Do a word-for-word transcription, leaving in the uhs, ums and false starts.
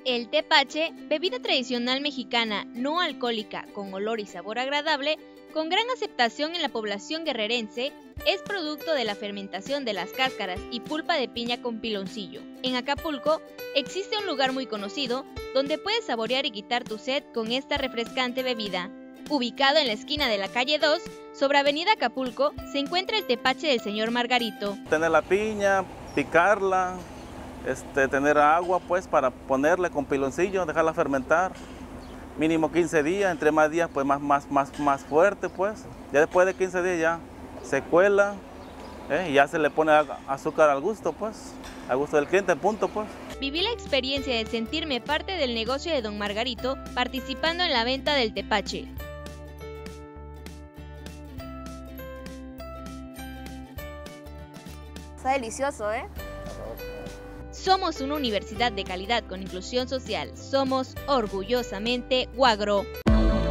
El tepache, bebida tradicional mexicana no alcohólica con olor y sabor agradable, con gran aceptación en la población guerrerense, es producto de la fermentación de las cáscaras y pulpa de piña con piloncillo. En Acapulco existe un lugar muy conocido donde puedes saborear y quitar tu sed con esta refrescante bebida. Ubicado en la esquina de la calle dos, sobre Avenida Acapulco, se encuentra el tepache del señor Margarito. Tener la piña, picarla, este, tener agua pues para ponerle con piloncillo, dejarla fermentar. Mínimo quince días, entre más días pues más, más, más, más fuerte pues. Ya después de quince días ya se cuela ¿eh? y ya se le pone azúcar al gusto pues, al gusto del cliente, punto pues. Viví la experiencia de sentirme parte del negocio de don Margarito participando en la venta del tepache. Está delicioso, ¿eh? Somos una universidad de calidad con inclusión social. Somos orgullosamente Huagro.